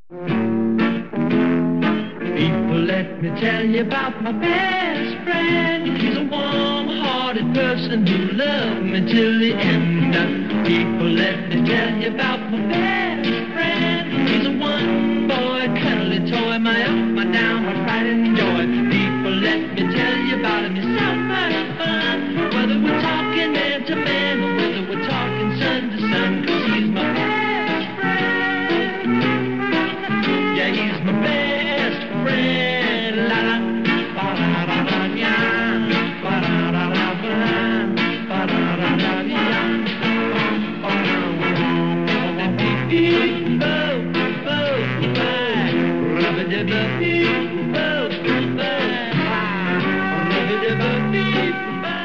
People, let me tell you about my best friend. He's a warm-hearted person who loved me till the end. People, let me tell you about my best friend. He's a one-boy, cuddly toy, my up, my down, my pride and joy. People, let me tell you about him. He's so much fun. Whether we're talking man to man or whether we're talking sun to sun, 'cause he's my best friend. Yeah, he's my best friend. La la, ba da da da ya, ba da da da ba, ba da da da ya. Oh, beep beep, bo bo bye, rubba dubba beep bo bye, rubba dubba beep bo.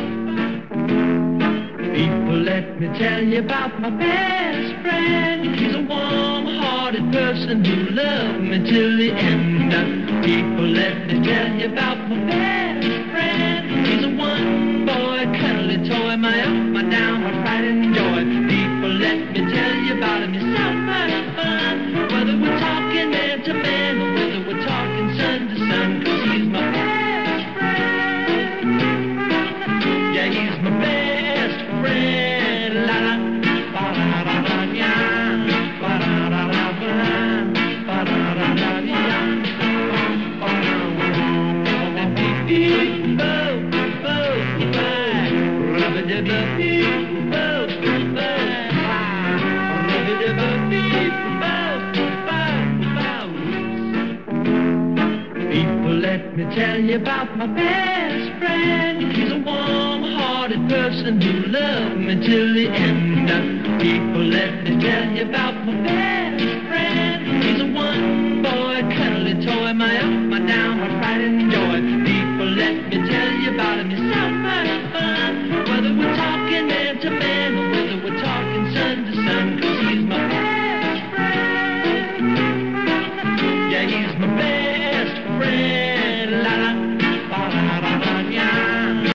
People, let me tell you about my best friend. He's a warm-hearted person who loved me till the end. People, let me tell you about my best friend. He's a one-boy, cuddly toy, my up, my down, my pride and joy. People, let me tell you about him. He's so much fun. Whether we're talking man to man or whether we're talking sun to sun, 'cause he's my best friend. Yeah, he's my best friend. La la, ba da da da ya, ba da da da ba, ba da da da ya. Oh, beep beep, bo bo bye, rubba dubba beep bo bye, rubba dubba beep bo. People, let me tell you about my best friend. He's a warm-hearted person who loved me till the end. People, let me tell you about my best friend. He's a one-boy, cuddly toy, my up, my down, my pride and joy. People, let me tell you about him. He's so much fun. Whether we're talking man to man or whether we're talking sun to sun, 'cause he's my best friend. Yeah, he's my best friend. La la, ba da da da ya, ba da da da ba, ba da da da ya. Oh, beep beep, bo bo bye, rubba dubba beep bo bye, rubba dubba beep bo bye. People, let me tell you about my best friend. He's a warm-hearted person who loved me till the end. People, let me tell you about my best friend. He's a one-boy, cuddly toy, my up, my down, my pride and joy. People, let me tell you about him. He's so much fun. Whether we're talking man to man or whether we're talking sun to sun, 'cause he's my best friend. Yeah, he's my best friend.